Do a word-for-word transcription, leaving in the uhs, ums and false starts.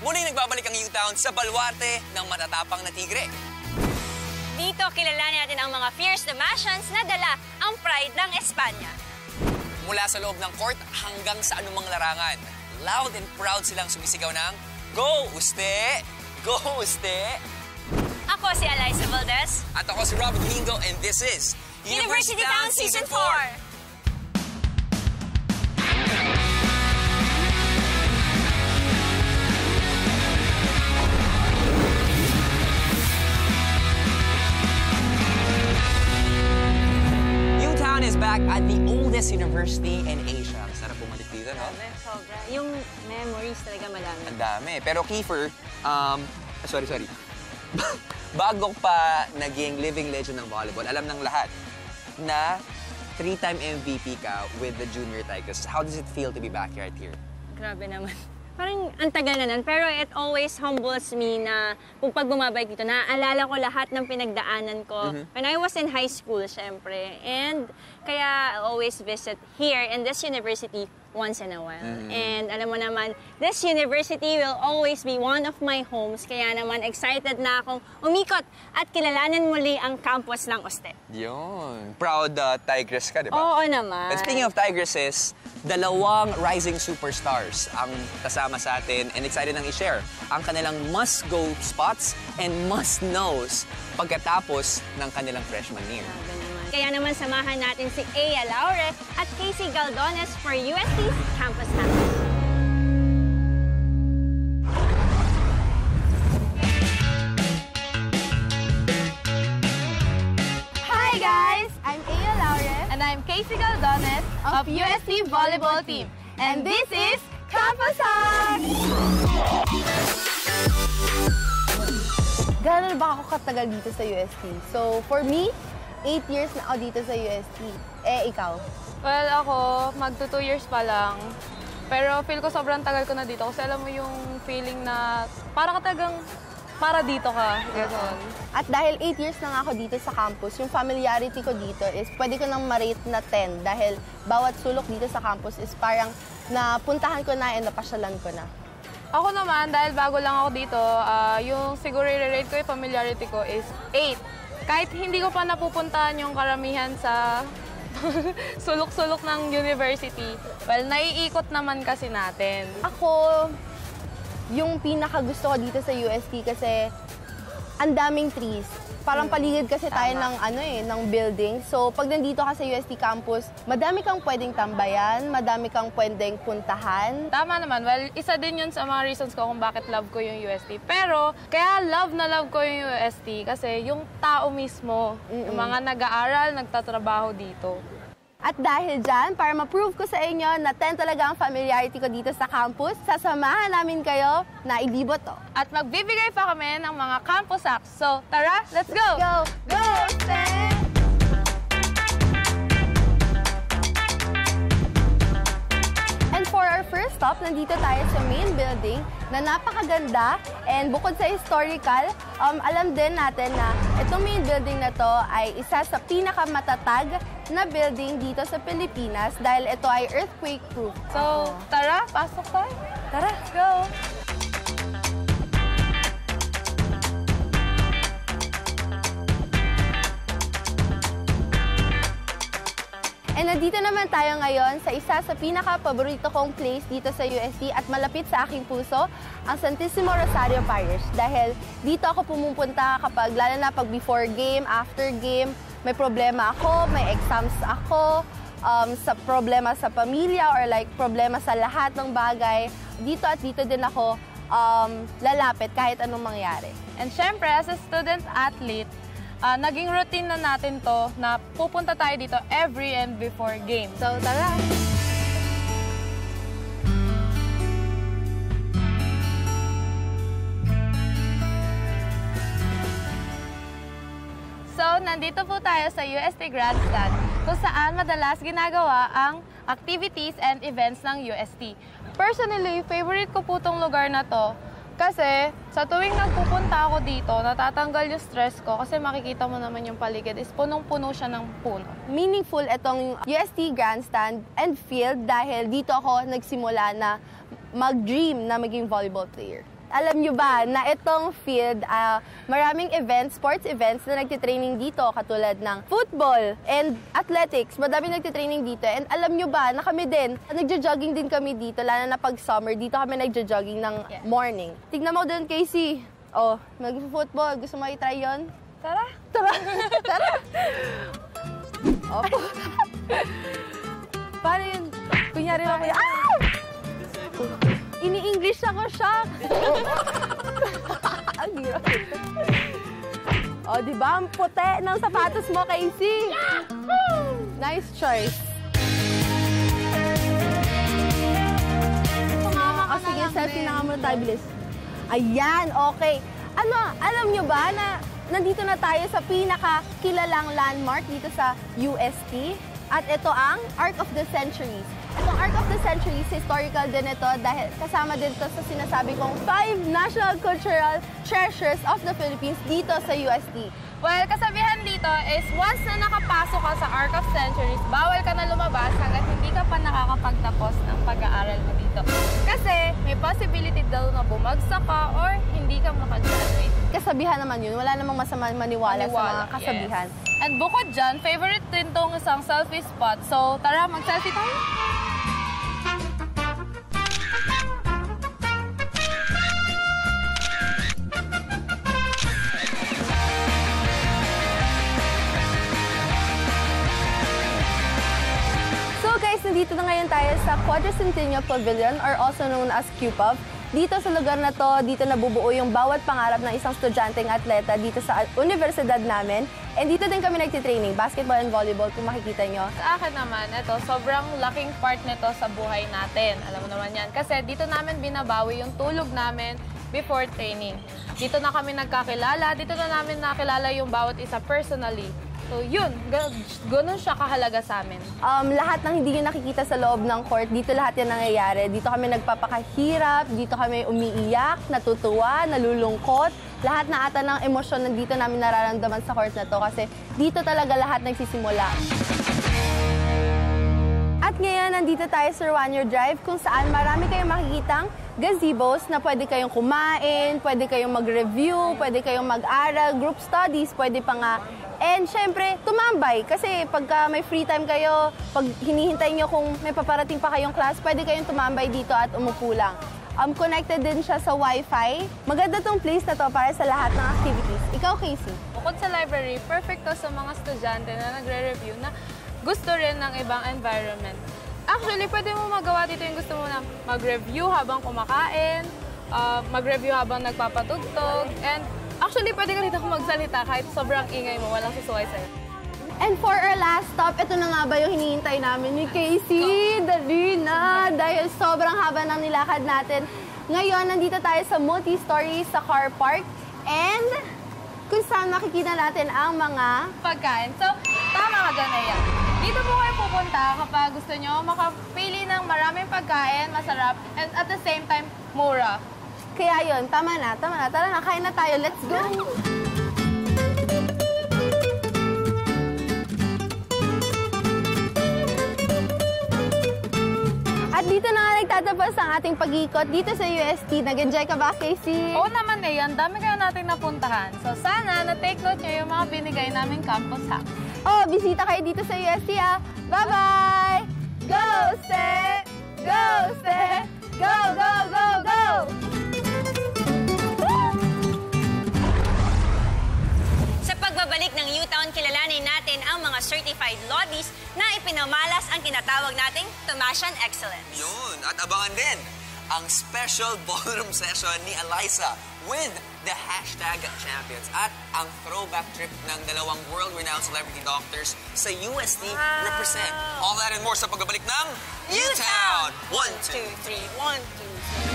Muling nagbabalik ang UTown sa baluarte ng matatapang na tigre. Dito, kilalanin natin ang mga fierce Damasians na dala ang pride ng Espanya. Mula sa loob ng court hanggang sa anumang larangan, loud and proud silang sumisigaw ng Go, U S T! Go, U S T! Ako si Eliza Valdez. At ako si Robert Domingo, and this is University Town Season four! UTown is back at the oldest university in Asia. Sarap bumalik dito, no? Sobra. Yung memories talaga madami. Ang dami. Pero Kiefer, um, sorry, sorry. Bago pa naging living legend ng volleyball, alam ng lahat na three-time M V P ka with the junior Tigresses. How does it feel to be back right here? Grabe naman. Parang ang tagal na nun, pero it always humbles me na kung pag bumabalik dito, naaalala ko lahat ng pinagdaanan ko mm-hmm. when I was in high school, syempre. And kaya I always visit here in this university once in a while. Mm-hmm. And alam mo naman, this university will always be one of my homes. Kaya naman excited na akong umikot at kilalanin muli ang campus ng U S T. Yun. Proud uh, Tigress ka, di ba? Oo naman. And speaking of Tigresses, dalawang rising superstars ang kasama sa atin and excited nang i-share ang kanilang must-go spots and must-knows pagkatapos ng kanilang freshman year. Kaya naman samahan natin si Eya Laure at Galdones for U S T's Campus House. Hi guys! I'm Eya Laure. And I'm Galdones of U S T Volleyball Team. And this is Campus House! Gano'n ba ako katagal dito sa U S T? So for me, eight years na ako dito sa U S T. Eh, ikaw? Well, ako, magto two years pa lang. Pero feel ko sobrang tagal ko na dito kasi alam mo yung feeling na para ka talagang para dito ka. Ganun. At dahil eight years na nga ako dito sa campus, yung familiarity ko dito is pwede ko nang ma-rate na ten dahil bawat sulok dito sa campus is parang napuntahan ko na and napasyalan ko na. Ako naman, dahil bago lang ako dito, uh, yung siguro i-rate ko yung familiarity ko is eight. Kahit hindi ko pa napupuntahan yung karamihan sa sulok-sulok ng university, well, naiikot naman kasi natin. Ako, yung pinaka-gusto ko dito sa U S T kasi ang daming trees. Parang paligid kasi tayo ng, ano eh, ng building. So, pag nandito ka sa U S T campus, madami kang pwedeng tambayan, madami kang pwedeng puntahan. Tama naman. Well, isa din yun sa mga reasons ko kung bakit love ko yung U S T. Pero, kaya love na love ko yung U S T kasi yung tao mismo, mm-mm. yung mga nag-aaral, nagtatrabaho dito. At dahil dyan, para ma-prove ko sa inyo na ten talaga ang familiarity ko dito sa campus, sasamahan namin kayo na ilibot to. At magbibigay pa kami ng mga campus hacks. So, tara, let's go! Go! Go, Stan! And for our first stop, nandito tayo sa main building na napakaganda and bukod sa historical, um, alam din natin na itong main building na to ay isa sa pinakamatatag na building dito sa Pilipinas dahil ito ay earthquake-proof. So, tara, pasok tayo. Tara, let's go! And nandito naman tayo ngayon sa isa sa pinaka-paborito kong place dito sa U S T at malapit sa aking puso, ang Santissimo Rosario Parish. Dahil dito ako pumupunta kapag, lalo na pag before game, after game, may problema ako, may exams ako, um, sa problema sa pamilya or like problema sa lahat ng bagay. Dito at dito din ako um, lalapit kahit anong mangyari. And syempre, as a student-athlete, Uh, naging routine na natin to na pupunta tayo dito every and before game. So, tara! So, nandito po tayo sa U S T Grandstand kung saan madalas ginagawa ang activities and events ng U S T. Personally, favorite ko po itong lugar na to. Kasi sa tuwing nagpupunta ako dito, natatanggal yung stress ko kasi makikita mo naman yung paligid is punong-puno siya ng puno. Meaningful itong U S T Grandstand and Field dahil dito ako nagsimula na mag-dream na maging volleyball player. alam nyo ba na itong field, uh, maraming events, sports events na nagtitraining dito, katulad ng football and athletics. Madami nagtitraining dito. And alam nyo ba na kami din, nagja-jogging din kami dito, lalo na pag summer, dito kami nagja-jogging ng Yeah. morning. Tignan mo doon, Casey. Oh, mag-football. Gusto mo i-try yun? Tara. Tara! Tara! Opo. Paano yun? Kunyari lang kaya, ah! Ini-English ako, shock! Ang hirap. O, di ba? Ang puti ng sapatos mo, Casey. Nice choice. O, sige, selfie na nga muna tayo, bilis. Ayan, okay. Ano, alam nyo ba na nandito na tayo sa pinakakilalang landmark dito sa U S T? At ito ang Arc of the Centuries. Itong Arc of the Centuries, historical din ito dahil kasama din ito sa sinasabi kong five National Cultural Treasures of the Philippines dito sa U S T. Well, kasabihan dito is once na nakapasok ka sa Arc of Centuries, bawal ka na lumabas hanggat hindi ka pa nakakapagtapos ng pag-aaral mo dito. Kasi may possibility daw na bumagsak ka or hindi ka makagraduate. Kasabihan naman yun. Wala namang masama maniwala, Maniwala, sa mga kasabihan. yes. And bukod dyan, favorite din tong isang selfie spot. So, tara, mag-selfie tayo. So guys, nandito na ngayon tayo sa Quadricentennial Pavilion or also known as Q P A V. Dito sa lugar na to, dito nabubuo yung bawat pangarap ng isang estudyanteng atleta dito sa universidad namin. And dito din kami nagtitraining, basketball and volleyball, kung makikita nyo. Sa akin naman, ito, sobrang laking part nito sa buhay natin. Alam mo naman yan. Kasi dito namin binabawi yung tulog namin before training. Dito na kami nagkakilala, dito na namin nakilala yung bawat isa personally. So yun, ganun siya kahalaga sa amin. Um, lahat ng hindi nyo nakikita sa loob ng court, dito lahat yan nangyayari. Dito kami nagpapakahirap, dito kami umiiyak, natutuwa, nalulungkot. Lahat na ata ng emosyon nandito namin nararamdaman sa court na to kasi dito talaga lahat nagsisimula. At ngayon, nandito tayo sa Ruanyo Drive kung saan marami kayong makikitang gazebos na pwede kayong kumain, pwede kayong mag-review, pwede kayong mag-aral, group studies, pwede pa nga. And syempre, tumambay. Kasi pagka may free time kayo, pag hinihintay nyo kung may paparating pa kayong class, pwede kayong tumambay dito at umupo lang. Um, connected din siya sa Wi-Fi. Maganda tong place na to para sa lahat ng activities. Ikaw, Casey? Bukod sa library, perfect to sa mga estudyante na nagre-review na gusto rin ng ibang environment. Actually, pwede mo magawa dito yung gusto mo na mag-review habang kumakain, uh, mag-review habang nagpapatugtog, and actually, pwede ka dito magsalita kahit sobrang ingay mo, walang susuway sa'yo. And for our last stop, ito na nga ba yung hinihintay namin ni Casey? Dali na! Dahil sobrang haba ng nilakad natin. Ngayon, nandito tayo sa multi-story sa car park. And kung saan makikita natin ang mga Pagkain. So, tama ka dyan, Eya. Dito po kayo pupunta kapag gusto nyo makapili ng maraming pagkain, masarap, and at the same time, mura. Kaya yun, tama na, tama na. Tara na, kain na tayo. Let's go! At dito na nga nagtatapos ang ating pag-ikot dito sa U S T. Nag-enjoy ka ba, Casey? Oo naman eh, ang dami kayo natin napuntahan. So sana na-take note nyo yung mga binigay naming campus hacks. Oh, bisita kayo dito sa U S T, ah. Bye-bye! Go, Ste! Go, Ste! Go, go, go, go! Sa pagbabalik ng UTown, kilalanin natin ang mga certified lobbies na ipinamalas ang tinatawag nating Tomasian Excellence. Yun, at abangan din ang special ballroom session ni Eliza with the hashtag champions at ang throwback trip ng dalawang world-renowned celebrity doctors sa U S T Wow. represent. All that and more sa pagbabalik ng UTown! One, two, Two, three, one, two, three.